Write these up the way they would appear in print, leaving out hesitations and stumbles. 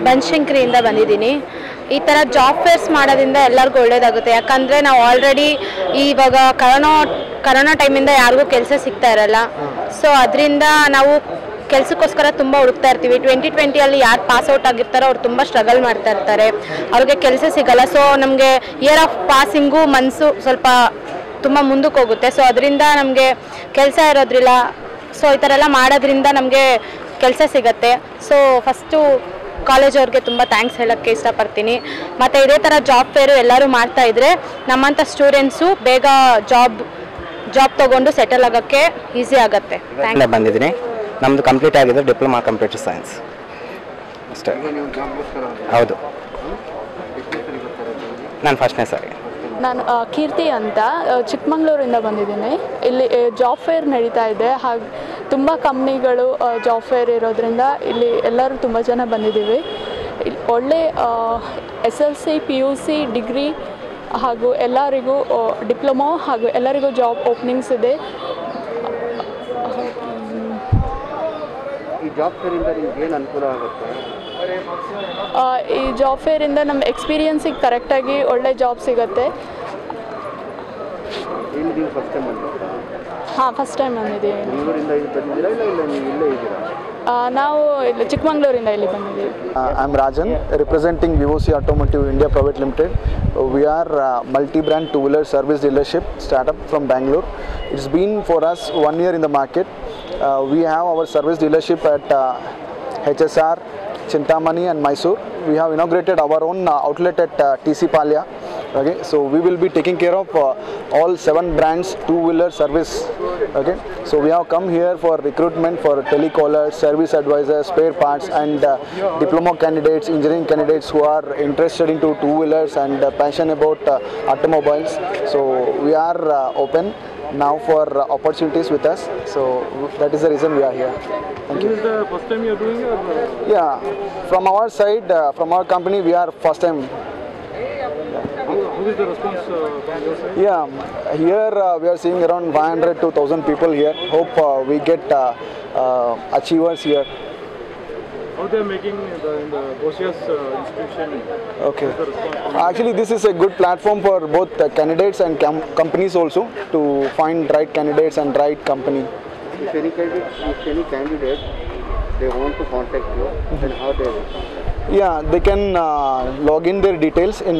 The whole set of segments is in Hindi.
ಬನಶಂಕರಿಯಿಂದ ಬಂದಿದ್ದೀನಿ. ಈ ಥರ ಜಾಬ್ ಫೇರ್ಸ್ ಮಾಡೋದ್ರಿಂದ ಎಲ್ಲರಿಗೂ ಒಳ್ಳೇದಾಗುತ್ತೆ. ಯಾಕಂದರೆ ನಾವು ಆಲ್ರೆಡಿ ಇವಾಗ ಕರೋನಾ ಟೈಮಿಂದ ಯಾರಿಗೂ ಕೆಲಸ ಸಿಗ್ತಾ ಇರಲ್ಲ. ಸೊ ಅದರಿಂದ ನಾವು ಕೆಲಸಕ್ಕೋಸ್ಕರ ತುಂಬ ಹುಡುಕ್ತಾ ಇರ್ತೀವಿ. 2020 ಯಾರು ಪಾಸ್ಔಟ್ ಆಗಿರ್ತಾರೋ ಅವ್ರು ತುಂಬ ಸ್ಟ್ರಗಲ್ ಮಾಡ್ತಾ ಇರ್ತಾರೆ, ಅವ್ರಿಗೆ ಕೆಲಸ ಸಿಗಲ್ಲ. ಸೊ ನಮಗೆ ಇಯರ್ ಆಫ್ ಪಾಸಿಂಗು ಮನಸ್ಸು ಸ್ವಲ್ಪ ತುಂಬ ಮುಂದಕ್ಕೆ ಹೋಗುತ್ತೆ. ಸೊ ಅದರಿಂದ ನಮಗೆ ಕೆಲಸ ಇರೋದ್ರಿಲ್ಲ. ಸೊ ಈ ಥರ ಎಲ್ಲ ಮಾಡೋದ್ರಿಂದ ನಮಗೆ ಕೆಲಸ ಸಿಗತ್ತೆ. ಸೊ ಫಸ್ಟು ಕಾಲೇಜವ್ರಿಗೆ ತುಂಬ ಥ್ಯಾಂಕ್ಸ್ ಹೇಳೋಕ್ಕೆ ಇಷ್ಟಪಡ್ತೀನಿ. ಮತ್ತು ಇದೇ ಥರ ಜಾಬ್ ಫೇರು ಎಲ್ಲರೂ ಮಾಡ್ತಾಯಿದ್ರೆ ನಮ್ಮಂಥ ಸ್ಟೂಡೆಂಟ್ಸು ಬೇಗ ಜಾಬ್ ತೊಗೊಂಡು ಸೆಟಲ್ ಆಗೋಕ್ಕೆ ಈಸಿ ಆಗುತ್ತೆ. ಬಂದಿದ್ದೀನಿ. ನಮ್ಮದು ಕಂಪ್ಲೀಟ್ ಆಗಿದೆ ಡಿಪ್ಲೊಮಾ ಕಂಪ್ಯೂಟರ್ ಸೈನ್ಸ್ ಅಷ್ಟೇ. ಹೌದು, ನಾನು ಫಸ್ಟ್ನೇ ಸಾರಿ. ನಾನು ಕೀರ್ತಿ ಅಂತ ಚಿಕ್ಕಮಂಗ್ಳೂರಿಂದ ಬಂದಿದ್ದೀನಿ. ಇಲ್ಲಿ ಜಾಬ್ ಫೇರ್ ನಡೀತಾ ಇದೆ. ಹಾಗೆ ತುಂಬ ಕಂಪ್ನಿಗಳು ಜಾಬ್ ಫೇರ್ ಇರೋದ್ರಿಂದ ಇಲ್ಲಿ ಎಲ್ಲರೂ ತುಂಬ ಜನ ಬಂದಿದ್ದೀವಿ. ಇಲ್ಲಿ ಒಳ್ಳೆ SLC PUC ಡಿಗ್ರಿ ಹಾಗೂ ಎಲ್ಲರಿಗೂ ಡಿಪ್ಲೊಮಾ ಹಾಗೂ ಎಲ್ಲರಿಗೂ ಜಾಬ್ ಓಪನಿಂಗ್ಸ್ ಇದೆ. ಈ ಜಾಬ್ ಫೇರಿಂದ ನಿಮ್ಗೆ ಏನು ಅನುಕೂಲ ಆಗುತ್ತೆ? ಈ ಜಾಬ್ ಫೇರಿಂದ ನಮ್ಮ ಎಕ್ಸ್ಪೀರಿಯನ್ಸಿಗೆ ಕರೆಕ್ಟಾಗಿ ಒಳ್ಳೆ ಜಾಬ್ ಸಿಗುತ್ತೆ. ಹಾಂ, ಫಸ್ಟ್ ಟೈಮ್ ಬಂದಿದ್ದೀವಿ. ನಾವು ಚಿಕ್ಕಮಂಗ್ಳೂರಿಂದ ಇಲ್ಲಿ ಬಂದಿದ್ದೀವಿ. I am Rajan, representing VOC Automotive India Private Limited. We are multi-brand two-wheeler service dealership startup from Bangalore. It's been for us 1 year in the market. We have our service dealership at HSR, Chintamani and Mysore. We have inaugurated our own outlet at TC Palya. Okay, so we will be taking care of all 7 brands two-wheeler service. Okay, so we have come here for recruitment for telecallers, service advisors, spare parts, and diploma candidates, engineering candidates who are interested into two-wheelers and passionate about automobiles. So we are open now for opportunities with us. So that is the reason we are here. Thank you. This is the first time you are doing it? Yeah, from our side, from our company, we are first time. How is the response from your side? Yeah, here we are seeing around 500 to 1000 people here. Hope we get achievers here. How they are making in the Boschius institution? Okay. Actually, this is a good platform for both candidates and companies also to find right candidates and right company. If any candidate they want to contact you, then how they will contact? Yeah, they can log in their details in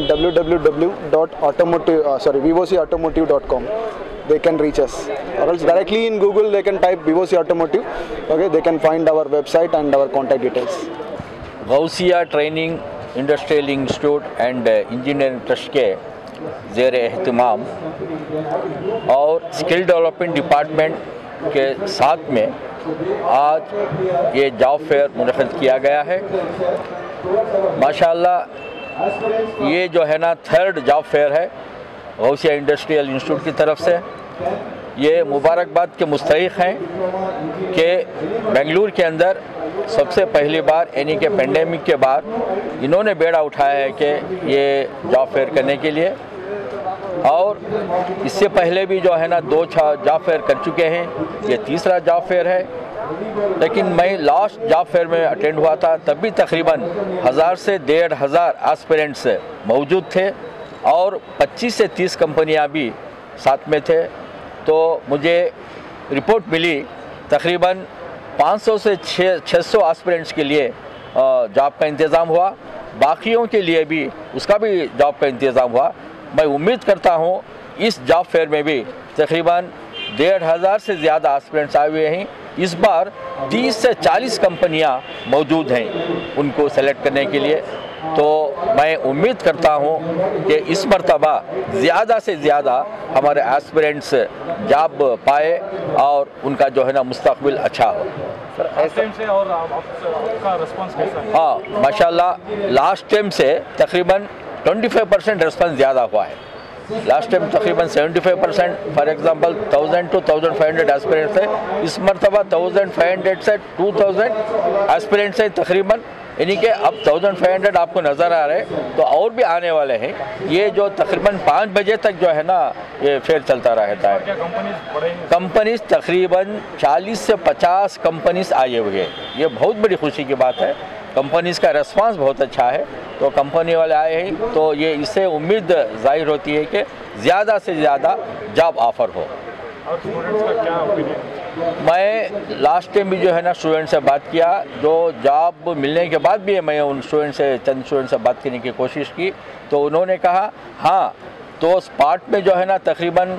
www.vocautomotive.com. They can reach us, or else directly in Google they can type VOC Automotive. Okay, they can find our website and our contact details. Gausia training industrial institute and engineering trust के ज़ेर एहतमाम और स्किल डेवलपमेंट डिपार्टमेंट के साथ में आज ये जॉब फेयर मुनक़िद किया गया है। माशाल्लाह ये जो है ना 3rd जॉब फेयर है गौसिया इंडस्ट्रियल इंस्टीट्यूट की तरफ से। ये मुबारकबाद के मुस्तहिक़ हैं कि बेंगलुरु के अंदर सबसे पहली बार यानी कि पेंडेमिक के बाद इन्होंने बेड़ा उठाया है कि ये जॉब फेयर करने के लिए। और इससे पहले भी जो है ना 2 जॉब फेयर कर चुके हैं, ये 3रा जॉब फेयर है। लेकिन मैं लास्ट जॉब फेयर में अटेंड हुआ था, तब भी तकरीबन 1000 से 1500 एस्पिरेंट्स मौजूद थे और 25 से 30 कंपनियां भी साथ में थे। तो मुझे रिपोर्ट मिली तकरीबन 500 से 600 एस्पिरेंट्स के लिए जॉब का इंतज़ाम हुआ, बाकियों के लिए भी उसका भी जॉब का इंतज़ाम हुआ। मैं उम्मीद करता हूँ इस जॉब फेयर में भी तकरीबन 1500 से ज़्यादा एस्पिरेंट्स आए हुए हैं। इस बार 30 से 40 कंपनियां मौजूद हैं उनको सेलेक्ट करने के लिए। तो मैं उम्मीद करता हूं कि इस मरतबा ज़्यादा से ज़्यादा हमारे एस्पिरेंट्स जॉब पाए और उनका जो है ना मुस्तकबिल अच्छा हो। लास्ट टाइम से और आपका रिस्पांस कैसा है? हाँ, माशाल्लाह लास्ट टाइम से तकरीबन 25% रिस्पांस ज़्यादा हुआ है। लास्ट टाइम तकरीबन 75%, फॉर एग्जांपल 1000 to 1500 एस्पिरेंट्स है। इस मरतबा 1500 से 2000 एस्पिरेंट्स है तकरीबन। यानी कि अब 1500 आपको नज़र आ रहे हैं, तो और भी आने वाले हैं। ये जो तकरीबन 5 बजे तक जो है ना ये फेयर चलता रहता है। कंपनीज तकरीबन 40 से 50 कंपनीज आए हुए हैं, ये बहुत बड़ी खुशी की बात है। कंपनीज का रेस्पॉन्स बहुत अच्छा है, तो कंपनी वाले आए हैं तो ये इससे उम्मीद जाहिर होती है कि ज़्यादा से ज़्यादा जॉब ऑफ़र हो। और स्टूडेंट्स का क्या ओपिनियन? मैं लास्ट टाइम भी जो है ना स्टूडेंट से बात किया, जो जॉब मिलने के बाद भी मैं उन चंद स्टूडेंट से बात करने की कोशिश की, तो उन्होंने कहा हाँ, तो स्पॉट में जो है ना तकरीबन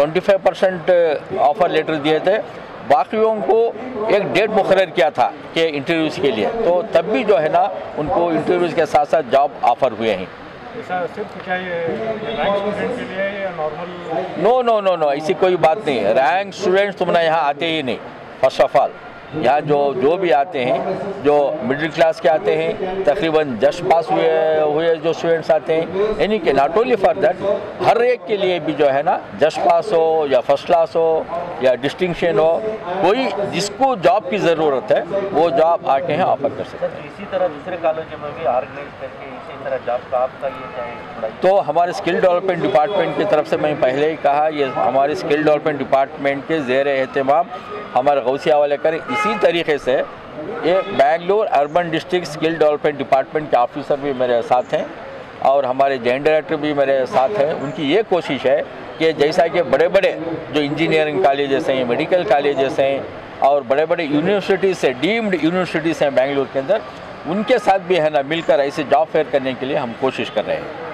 25% ऑफ़र लेटर दिए थे, बाकियों को एक डेट मुकर्रर किया था कि इंटरव्यूज़ के लिए, तो तब भी जो है ना उनको इंटरव्यूज़ के साथ साथ जॉब ऑफ़र हुए हैं। ऐसा सिर्फ क्या ये रैंक स्टूडेंट के लिए या नॉर्मल? नो, ऐसी कोई बात नहीं। रैंक स्टूडेंट्स तुमने यहाँ आते ही नहीं। फर्स्ट ऑफ ऑल यहाँ जो भी आते हैं, जो मिडिल क्लास के आते हैं, तकरीबन जस्ट पास हुए जो स्टूडेंट्स आते हैं, यानी कि नॉट ओनली फॉर दैट, हर एक के लिए भी जो है ना जस्ट पास हो या फर्स्ट क्लास हो या डिस्टिंक्शन हो, कोई जिसको जॉब की ज़रूरत है वो जॉब आके हैं ऑफर कर सकते हैं। इसी तरह दूसरे कॉलेज में भी ऑर्गेनाइज करके इसी तरह जॉब का आपका ये तो हमारे स्किल डेवलपमेंट डिपार्टमेंट की तरफ से मैं पहले ही कहा, ये हमारे स्किल डेवलपमेंट डिपार्टमेंट के ज़ेर एहतमाम हमारे गौसिया वाले करें। इसी तरीके से ये Bengaluru urban district skill development department के ऑफिसर भी मेरे साथ हैं और हमारे जॉइंट डायरेक्टर भी मेरे साथ हैं। उनकी ये कोशिश है कि जैसा कि बड़े बड़े जो इंजीनियरिंग कॉलेजेस हैं, मेडिकल कॉलेजेस हैं और बड़े बड़े यूनिवर्सिटीज़ से डीम्ड यूनिवर्सिटीज़ हैं बेंगलुरु के अंदर, उनके साथ भी है ना मिलकर ऐसे जॉब फेयर करने के लिए हम कोशिश कर रहे हैं।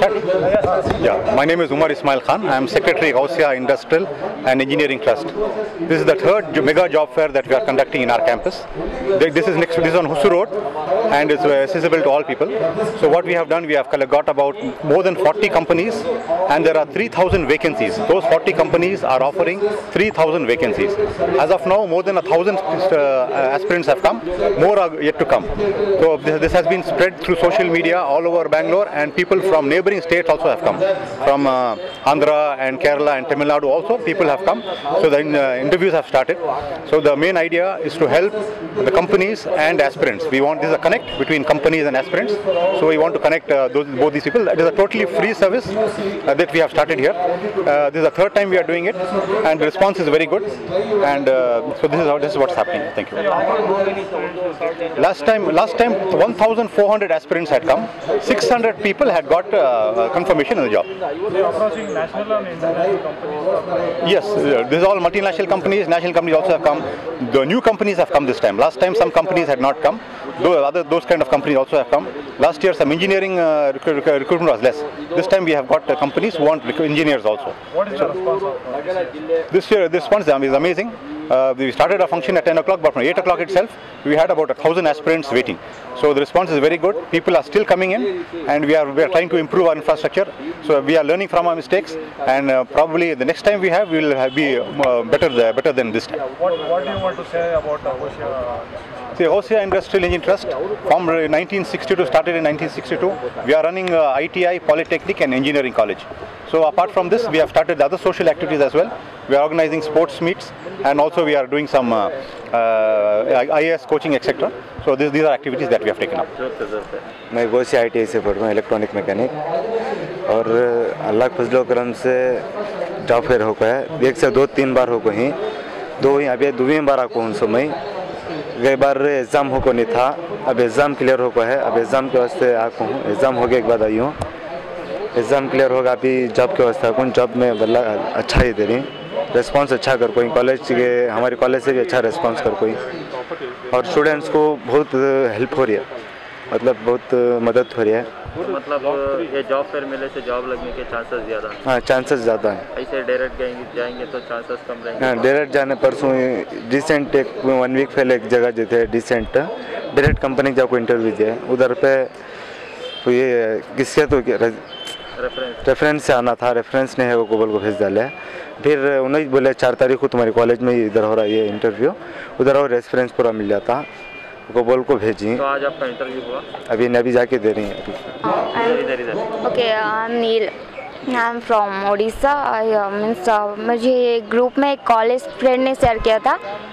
Yeah, my name is Umar Ismail Khan. I am Secretary Gausia Industrial and Engineering Trust. This is the third mega job fair that we are conducting in our campus. This is on Husur Road and it's accessible to all people. So what we have done, we have got about more than 40 companies and there are 3,000 vacancies. Those 40 companies are offering 3,000 vacancies. As of now, more than 1,000 aspirants have come. More are yet to come. So this has been spread through social media all over Bangalore, and people from neighboring states also have come. From Andhra and Kerala and Tamil Nadu also people have come. So the interviews have started. So the main idea is to help the companies and aspirants. We want this is a connect between companies and aspirants. So we want to connect both these people. It is a totally free service that we have started here. This is the third time we are doing it, and the response is very good. And so this is what's happening. Thank you. Last time 1,400 aspirants had come. 600 people had got confirmation in the job. You're approaching national and international companies? Yes, this is all multinational companies. National companies also have come. The new companies have come this time. Last time some companies had not come. Those kind of companies also have come. Last year some engineering recruitment was less. This time we have got companies who want engineers also. What is the response? This year the response is amazing. We started our function at 10 o'clock, but from 8 o'clock itself, we had about 1,000 aspirants waiting. So the response is very good. People are still coming in, and we are trying to improve our infrastructure. So we are learning from our mistakes, and probably the next time we will be better than this time. What do you want to say about Gausia? The Gausia Industrial Engineering Trust, formed in 1962, started in 1962. We are running ITI, Polytechnic and Engineering College. So apart from this, we have started other social activities as well. We are organizing sports meets, and also we are doing some IAS coaching, etc. So these are activities that we have taken up. मैं गौसिया ITI से पढ़ रहा हूँ, इलेक्ट्रॉनिक मैकेनिक, और अल्लाह के फजलो करम से जॉब फेयर हो गया है। एक से 2-3 बार हो गई, अभी दूसरी बार आको उन समय गई बार एग्ज़ाम हो को नहीं था, अब एग्ज़ाम क्लियर हो को है। अब एग्ज़ाम के वास्ते आको हूँ, एग्ज़ाम हो गए के बाद आई हूँ। एग्ज़ाम क्लियर होगा, अभी जॉब के वास्ते आको, जॉब में बल्ला अच्छा ही दे रही, रिस्पांस अच्छा कर कोई, कॉलेज के हमारे कॉलेज से भी अच्छा रिस्पांस कर कोई, और स्टूडेंट्स को बहुत हेल्प हो रही है, मतलब बहुत मदद हो रही है। मतलब ये जॉब फेयर मिले से जॉब लगने के चांसेस ज़्यादा हैं? हाँ, चांसेस ज़्यादा हैं। ऐसे डायरेक्ट जाएंगे तो चांसेस कम रहेंगे? हाँ, डायरेक्ट जाने परसों डिसेंट एक 1 वीक पहले एक जगह जो थे डिसेंट, डायरेक्ट कंपनी जाको इंटरव्यू दिया, उधर पे तो ये किसके तो रेफरेंस से आना था, रेफरेंस नहीं है वो गोबल को भेज डाले। फिर उन्हें बोले 4 तारीख को तुम्हारी कॉलेज में इधर हो रहा है ये इंटरव्यू, उधर और रेफरेंस पूरा मिल जाता, गोबल को भेजी। तो आज आपका इंटरव्यू हुआ? अभी जाके दे रही हैं। Okay, I am Neel, I am from Orissa. मुझे ग्रुप में एक कॉलेज फ्रेंड ने शेयर किया था,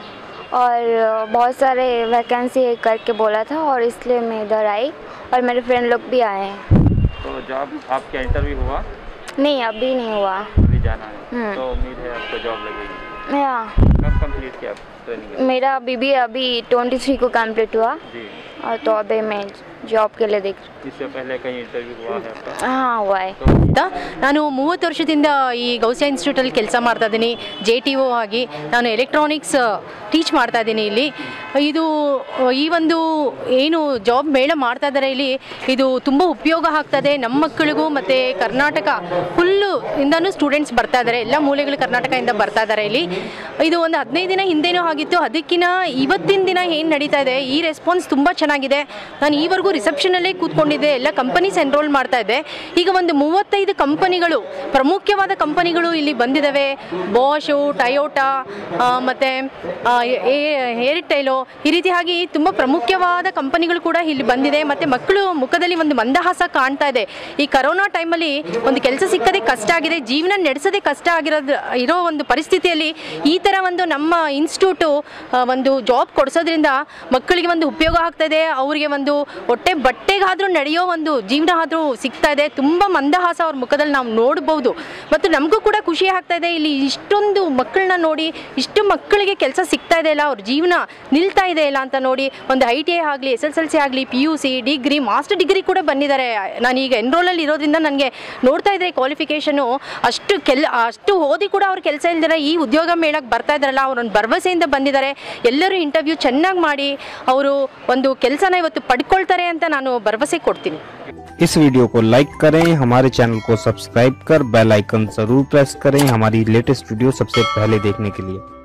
और बहुत सारे वैकेंसी करके बोला था और इसलिए मैं इधर आई और मेरे फ्रेंड लोग भी आए हैं। तो जॉब आपका इंटरव्यू हुआ? नहीं, अभी नहीं हुआ। अभी जाना है। तो उम्मीद है आपको जॉब लगेगी? हाँ। कब कंप्लीट किया ट्रेनिंग? मेरा BBA अभी 23 को कंप्लीट हुआ जी। और तो अभी मैं जॉब के लिए देख। इससे पहले कहीं इंटरव्यू हुआ है आपका? हाँ, हुआ है। ನಾನು 30 ವರ್ಷದಿಂದ ಈ ಗೌಸಿಯಾ ಇನ್ಸ್ಟಿಟ್ಯೂಟಲ್ಲಿ ಕೆಲಸ ಮಾಡ್ತಾ ಇದ್ದೀನಿ. JTO ಆಗಿ ನಾನು ಎಲೆಕ್ಟ್ರಾನಿಕ್ಸ್ ಟೀಚ್ ಮಾಡ್ತಾ ಇದ್ದೀನಿ ಇಲ್ಲಿ. ಇದು ಈ ಒಂದು ಏನು ಜಾಬ್ ಮೇಳ ಮಾಡ್ತಾ ಇದ್ದಾರೆ ಇಲ್ಲಿ, ಇದು ತುಂಬ ಉಪಯೋಗ ಆಗ್ತದೆ ನಮ್ಮ ಮಕ್ಕಳಿಗೂ. ಮತ್ತು ಕರ್ನಾಟಕ ಫುಲ್ಲು ಇಂದನೂ ಸ್ಟೂಡೆಂಟ್ಸ್ ಬರ್ತಾ ಇದ್ದಾರೆ, ಎಲ್ಲ ಮೂಲೆಗಳು ಕರ್ನಾಟಕದಿಂದ ಬರ್ತಾ ಇದ್ದಾರೆ ಇಲ್ಲಿ. ಇದು ಒಂದು 15 ದಿನ ಹಿಂದೆನೂ ಆಗಿತ್ತು, ಅದಕ್ಕಿಂತ ಇವತ್ತಿನ ದಿನ ಏನು ನಡೀತಾ ಇದೆ ಈ ರೆಸ್ಪಾನ್ಸ್ ತುಂಬ ಚೆನ್ನಾಗಿದೆ. ನಾನು ಈವರೆಗೂ ರಿಸೆಪ್ಷನಲ್ಲೇ ಕೂತ್ಕೊಂಡಿದ್ದೆ, ಎಲ್ಲ ಕಂಪನೀಸ್ ಎನ್ರೋಲ್ ಮಾಡ್ತಾ ಇದ್ದೆ. ಈಗ ಒಂದು 35 ಕಂಪನಿಗಳು, ಪ್ರಮುಖವಾದ ಕಂಪನಿಗಳು ಇಲ್ಲಿ ಬಂದಿದ್ದಾವೆ. ಬಾಷು, ಟಯೋಟಾ ಮತ್ತು ಏರ್ಟೆಲು, ಈ ರೀತಿಯಾಗಿ ತುಂಬ ಪ್ರಮುಖವಾದ ಕಂಪನಿಗಳು ಕೂಡ ಇಲ್ಲಿ ಬಂದಿದೆ. ಮತ್ತು ಮಕ್ಕಳು ಮುಖದಲ್ಲಿ ಒಂದು ಮಂದಹಾಸ ಕಾಣ್ತಾ ಇದೆ. ಈ ಕರೋನಾ ಟೈಮಲ್ಲಿ ಒಂದು ಕೆಲಸ ಸಿಕ್ಕದೆ ಕಷ್ಟ ಆಗಿದೆ, ಜೀವನ ನಡೆಸೋದೇ ಕಷ್ಟ ಇರೋ ಒಂದು ಪರಿಸ್ಥಿತಿಯಲ್ಲಿ ಈ ಥರ ಒಂದು ನಮ್ಮ ಇನ್ಸ್ಟಿಟ್ಯೂಟು ಒಂದು ಜಾಬ್ ಕೊಡಿಸೋದ್ರಿಂದ ಮಕ್ಕಳಿಗೆ ಒಂದು ಉಪಯೋಗ ಆಗ್ತಾಯಿದೆ. ಅವರಿಗೆ ಒಂದು ಹೊಟ್ಟೆ ಬಟ್ಟೆಗಾದರೂ ನಡೆಯೋ ಒಂದು ಜೀವನ ಆದರೂ ಸಿಗ್ತಾ ಇದೆ. ತುಂಬ ಮಂದಹಾಸ ಅವ್ರ ಮುಖದಲ್ಲಿ ನಾವು ನೋಡ್ಬೋದು. ಮತ್ತು ನಮಗೂ ಕೂಡ ಖುಷಿ ಆಗ್ತಾ ಇದೆ, ಇಲ್ಲಿ ಇಷ್ಟೊಂದು ಮಕ್ಕಳನ್ನ ನೋಡಿ, ಇಷ್ಟು ಮಕ್ಕಳಿಗೆ ಕೆಲಸ ಸಿಗ್ತಾ ಇದೆ ಇಲ್ಲ, ಅವ್ರ ಜೀವನ ನಿಲ್ತಾ ಇದೆ ಇಲ್ಲ ಅಂತ ನೋಡಿ. ಒಂದು ITI ಆಗಲಿ, SSLC ಆಗಲಿ, PUC, ಡಿಗ್ರಿ, ಮಾಸ್ಟರ್ ಡಿಗ್ರಿ ಕೂಡ ಬಂದಿದ್ದಾರೆ. ನಾನೀಗ ಎನ್ರೋಲಲ್ಲಿ ಇರೋದ್ರಿಂದ ನನಗೆ ನೋಡ್ತಾ ಇದ್ದರೆ ಕ್ವಾಲಿಫಿಕೇಷನು ಅಷ್ಟು ಓದಿ ಕೂಡ ಅವ್ರ ಕೆಲಸ ಇಲ್ದಿರ ಈ ಉದ್ಯೋಗ ಮೇಳಕ್ಕೆ ಬರ್ತಾ ಇದ್ದಾರಲ್ಲ, ಅವರೊಂದು ಭರವಸೆಯಿಂದ ಬಂದಿದ್ದಾರೆ. ಎಲ್ಲರೂ ಇಂಟರ್ವ್ಯೂ ಚೆನ್ನಾಗಿ ಮಾಡಿ ಅವರು ಒಂದು ಕೆಲಸನ ಇವತ್ತು ಪಡ್ಕೊಳ್ತಾರೆ ಅಂತ ನಾನು ಭರವಸೆ ಕೊಡ್ತೀನಿ. इस वीडियो को लाइक करें, हमारे चैनल को सब्सक्राइब कर बेल आइकन जरूर प्रेस करें हमारी लेटेस्ट वीडियो सबसे पहले देखने के लिए।